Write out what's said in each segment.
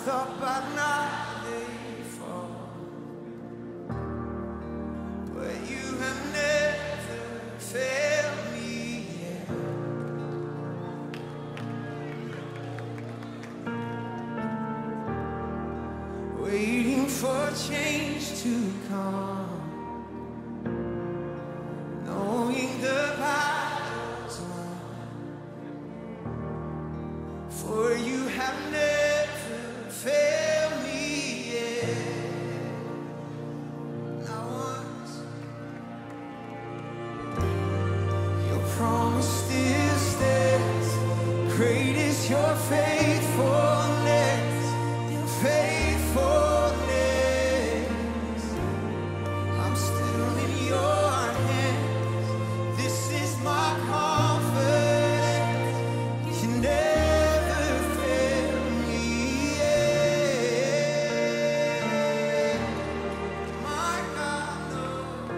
thought by night they fall, but you have never failed me yet. Waiting for change to come, knowing the battle's won, for you have never failed me yet. Not once. Your promise still stands. Great is your faithfulness. Your faithfulness. I'm still in your hands. This is my confidence. You never fail me yet. My God, no.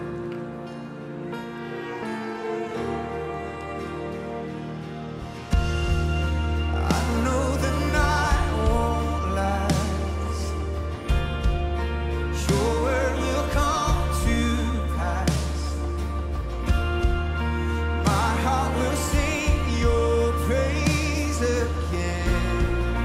I know the night won't last. Your word will come to pass. My heart will sing your praise again.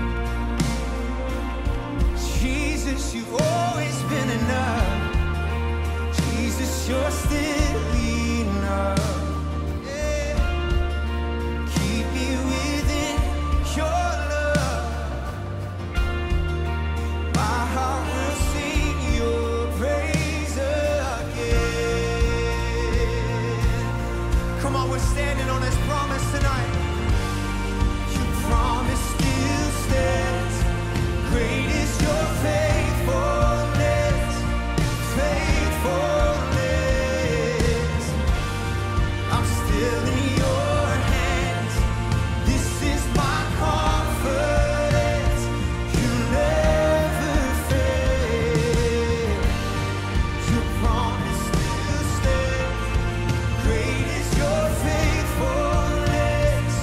Jesus, you've always been enough. Jesus, you're still enough. Yeah. Keep me within your love. My heart will sing your praise again. Come on, we're standing on His promise tonight. Your promise still stands. Great is your faithfulness. Faithfulness. I'm still in your hands. This is my confidence. You never fail. Your promise still stands. Great is your faithfulness.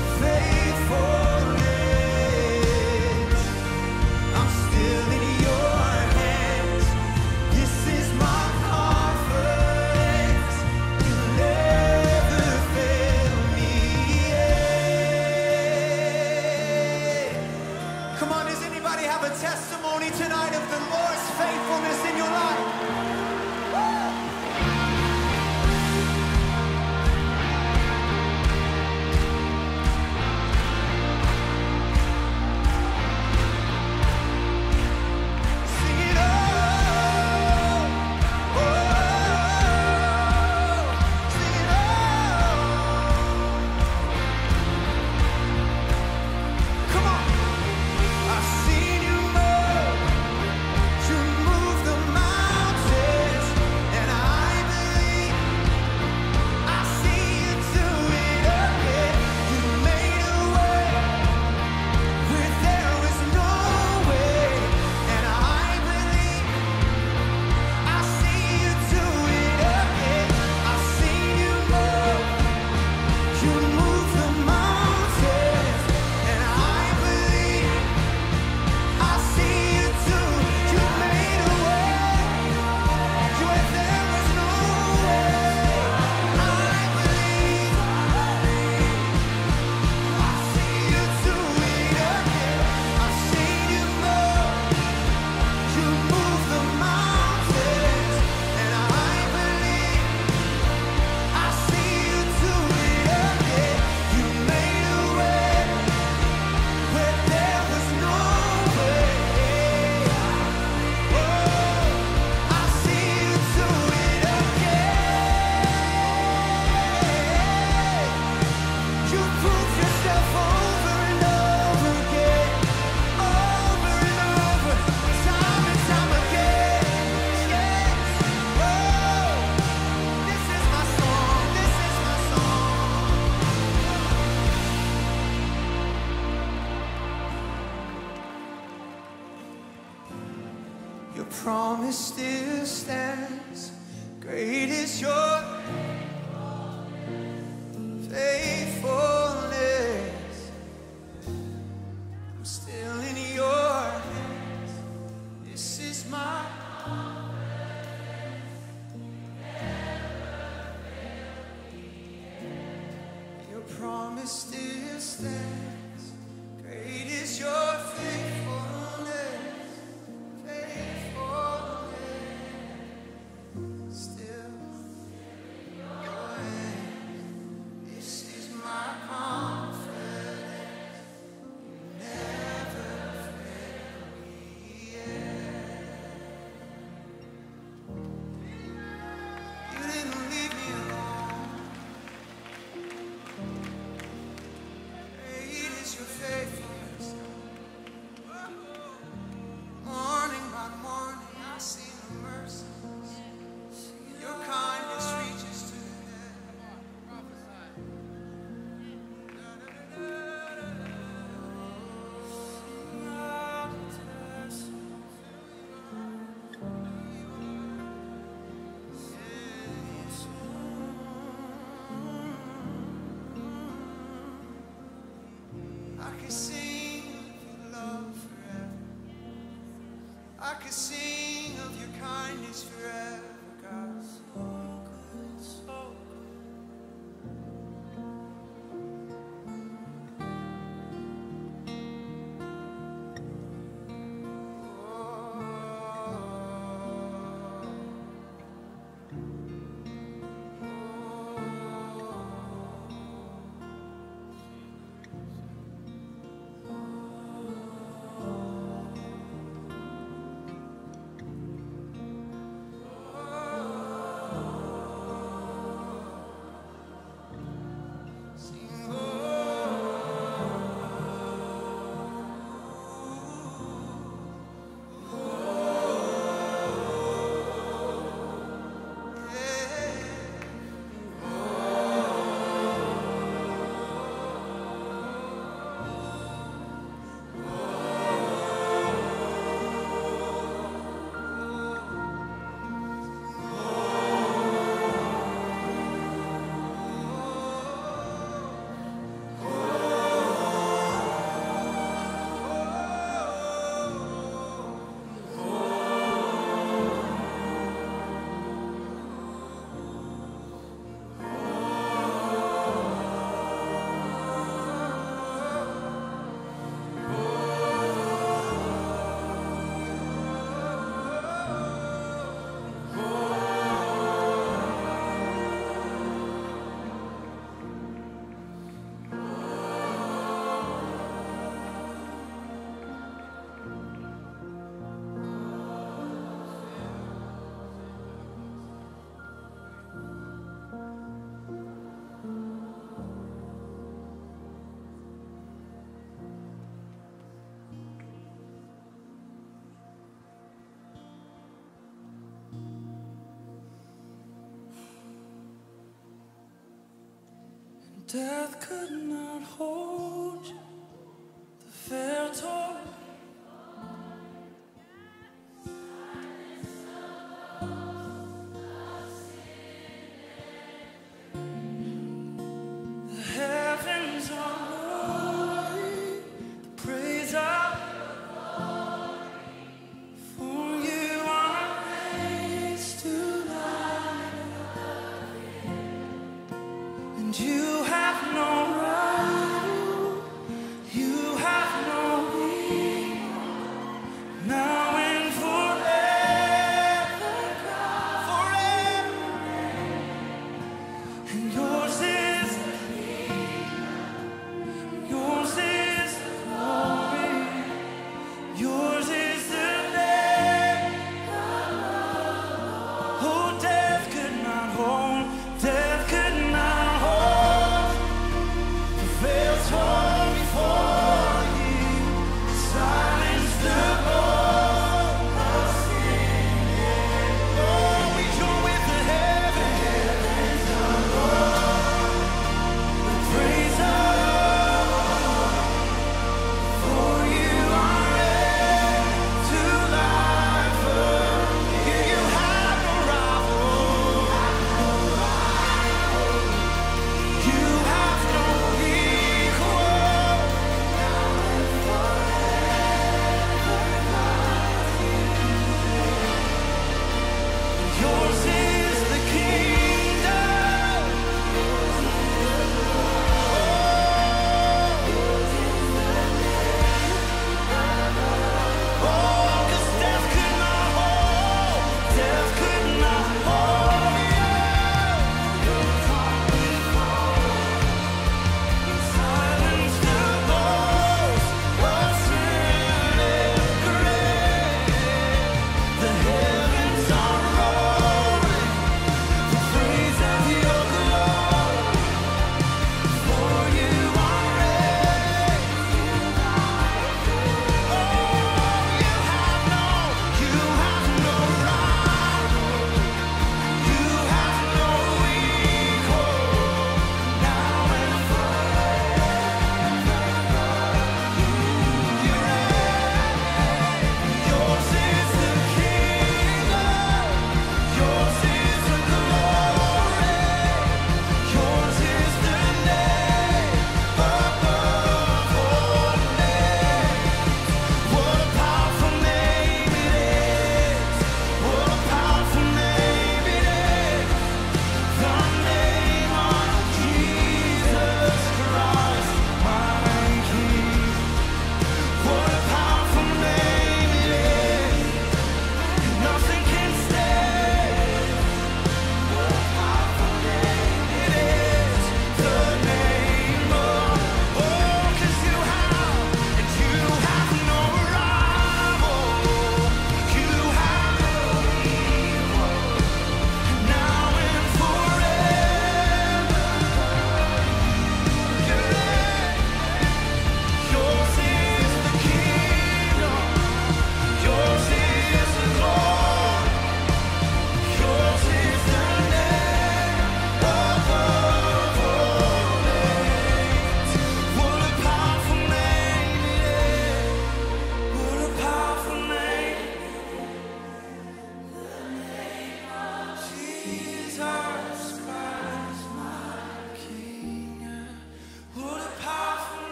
Faithfulness. I'm still in your hands. This is my confidence. You never fail me yet. Come on, does anybody have a testimony tonight of the Lord's faithfulness in your life? Sing it all. Oh, sing it all. Come on. I've seen you move. You move the mountains, and I believe I see you do it again. You made a way where there was no way, and I believe I see you do it again. I've seen you move. You move the mountains, and I believe I see you do. You made a way where there was no way. I believe I see you do it again. I've seen you move. You move the mountains, and I believe I see you do it again. You made a way where there was no way. Oh, I see you do it again. You prove yourself over and over again, over and over, time and time again. Yes. Oh, this is my song. This is my song. Your promise still stands. Great is your faithfulness. I'm still in your hands. promise still stands. Great is your faithfulness, faithfulness. Still your hand. This is my confidence. Never fail me yet. You didn't leave me alone. Great is your faithfulness. Morning by morning, I see the mercies. Your kindness reaches to the I could sing of your love forever. I could sing of your kindness forever, God. So good, so death could not hold you. The veil tore